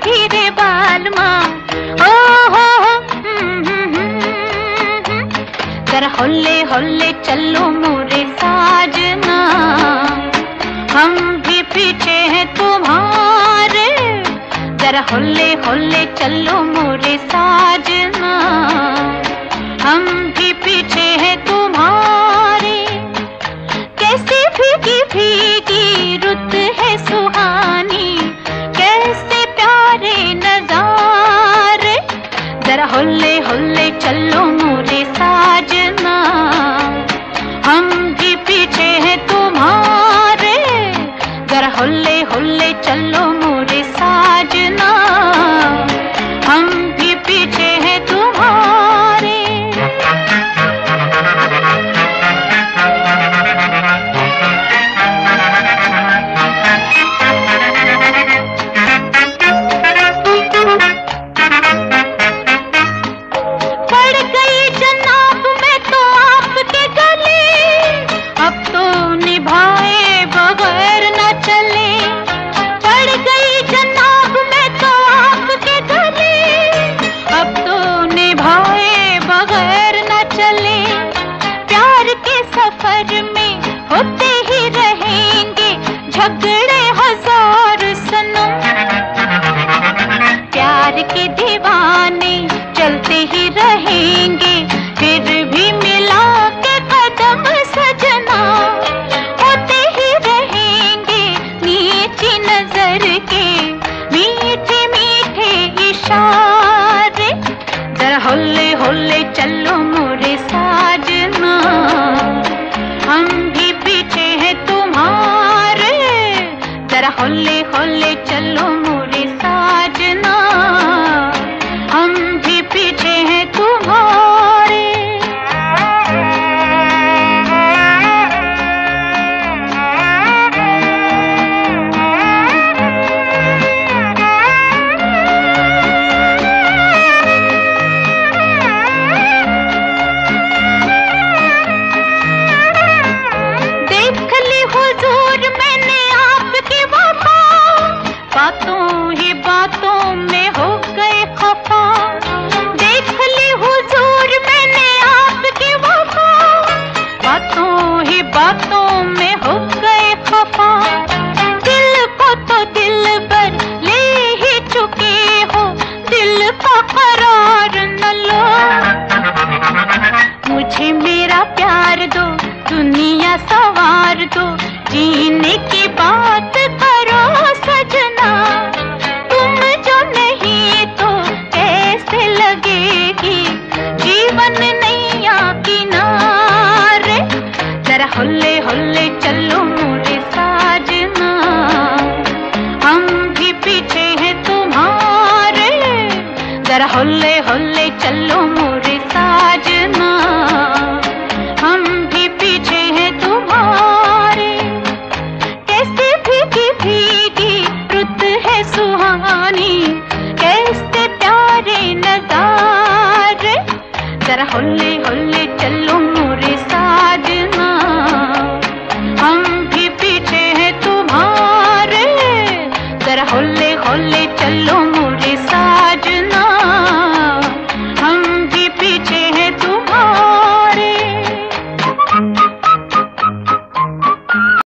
धीरे बालमा, ओ हो, जरा होले होले चलो मोरे साजना, हम भी पीछे हैं तुम्हारे, जरा होले होले चलो मोरे साजना, हम भी पीछे हैं तुम्हारे। कैसे भीगी भीगी रुत है सुहानी, कैसे प्यारे नजारे, जरा होले होले चलो मोरे साजना, हम भी पीछे हैं तुम्हारे, जरा होले होले चलो मोरे साजना, हम भी पीछे हैं तुम्हारे। पड़ गई जनाब में तो आपके गले, अब तो निभाए बगैर न चले, पड़ गई जनाब में तो आपके गले, अब तो निभाए बगैर न चले, प्यार के सफर में होते ही रहेंगे झगड़े हजार सनम, प्यार के दीवाने चलते ही रहेंगे फिर भी मिला के कदम सजना, होते ही रहेंगे नीची नजर के मीठे मीठे इशारे, जरा होले होले चलो मोरे साजना, हम भी पीछे हैं तुम्हारे, जरा होले होले चलो मोरे